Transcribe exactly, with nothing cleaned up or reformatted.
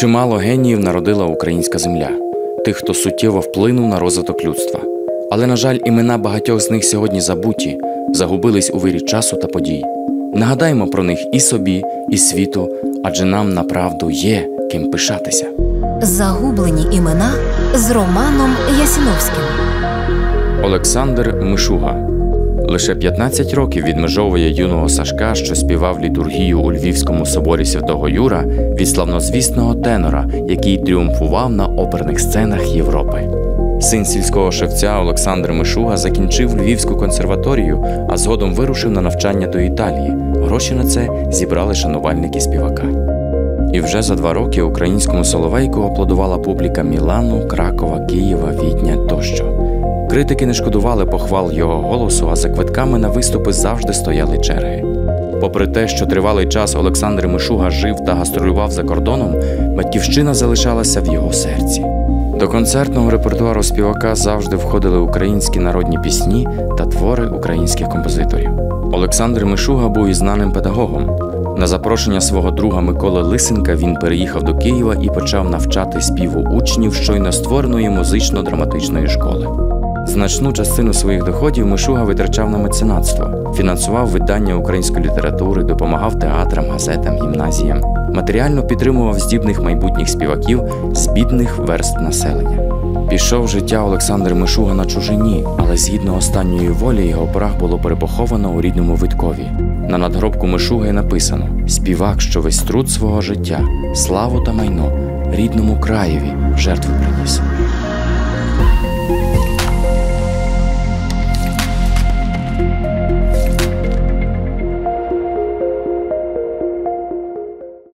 Чимало геніїв народила українська земля, тих, хто суттєво вплинув на розвиток людства. Але, на жаль, імена багатьох з них сьогодні забуті, загубились у вирі часу та подій. Нагадаймо про них і собі, і світу, адже нам направду є ким пишатися. Загублені імена з Романом Ясіновським. Олександр Мишуга. Лише п'ятнадцять років відмежовує юного Сашка, що співав літургію у Львівському соборі Святого Юра, від славнозвісного тенора, який тріумфував на оперних сценах Європи. Син сільського шевця Олександр Мишуга закінчив Львівську консерваторію, а згодом вирушив на навчання до Італії. Гроші на це зібрали шанувальники співака. І вже за два роки українському соловейку аплодувала публіка Мілану, Кракова, Києва, Відня тощо. Критики не шкодували похвал його голосу, а за квитками на виступи завжди стояли черги. Попри те, що тривалий час Олександр Мишуга жив та гастролював за кордоном, батьківщина залишалася в його серці. До концертного репертуару співака завжди входили українські народні пісні та твори українських композиторів. Олександр Мишуга був і знаним педагогом. На запрошення свого друга Миколи Лисенка він переїхав до Києва і почав навчати співу учнів щойно створеної музично-драматичної школи. Значну частину своїх доходів Мишуга витрачав на меценатство, фінансував видання української літератури, допомагав театрам, газетам, гімназіям. Матеріально підтримував здібних майбутніх співаків з бідних верств населення. Пішов життя Олександр Мишуга на чужині, але згідно останньої волі його прах було перепоховано у рідному Виткові. На надгробку Мишуги написано: «Співак, що весь труд свого життя, славу та майно рідному краєві в жертву приніс».